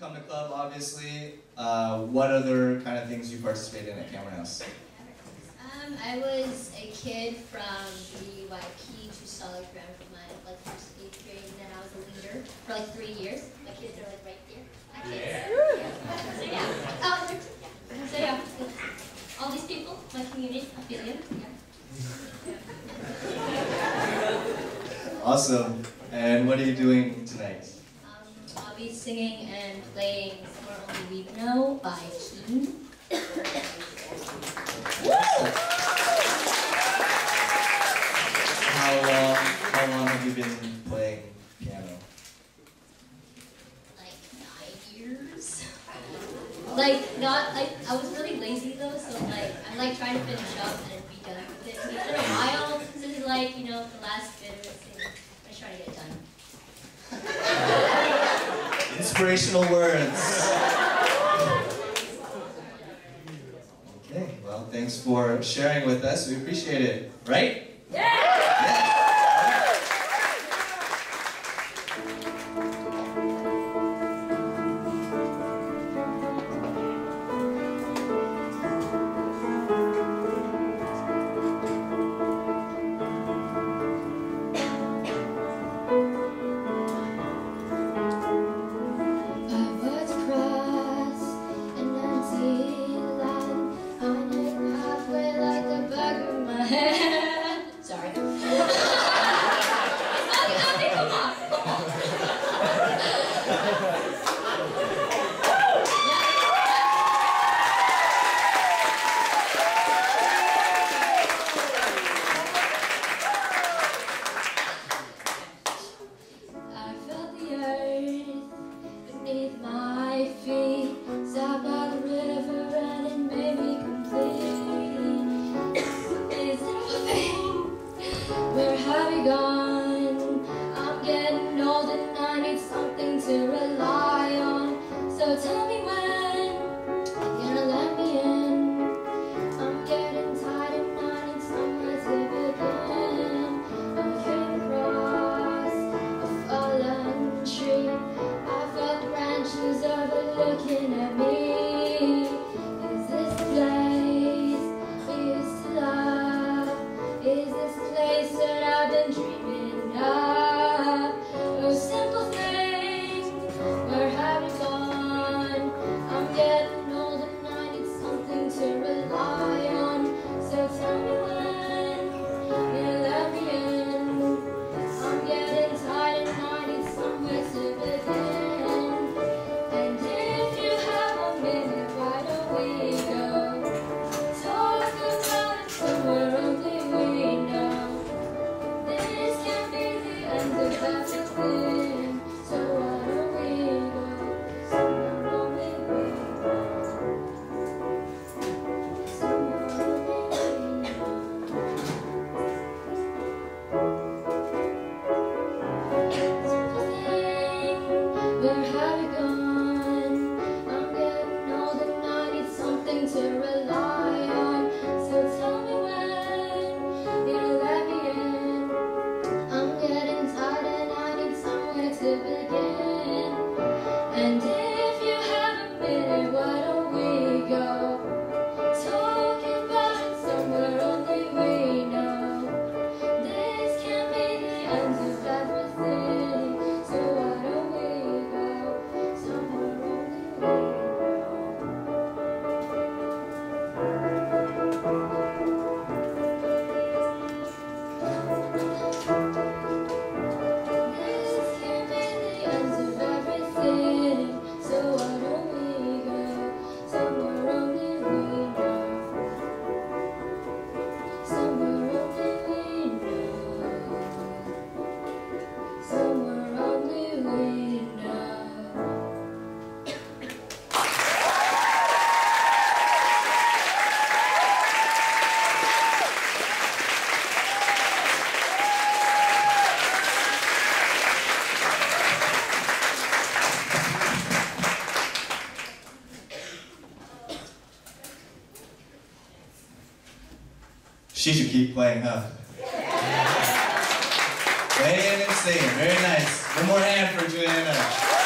come to club, obviously. What other kind of things you participate in at Cameron House? I was a kid from VPAfest to solid ground from my first 8th grade, and then I was a leader for 3 years. My kids are right there. My kids. Yeah. So yeah. All these people, my community, I feel you. Yeah. Awesome. And what are you doing tonight? I'll be singing and playing Somewhere Only We Know by Keen. How long have you been playing piano? 9 years. I was really lazy though, so I'm trying to finish up and be done with it. It's been a while since it's the last bit of it, so I'm trying to get it done. Inspirational words. Okay, well, thanks for sharing with us. We appreciate it. Right? Yeah! She should keep playing, huh? Playing and singing, very nice. One more hand for Juliana.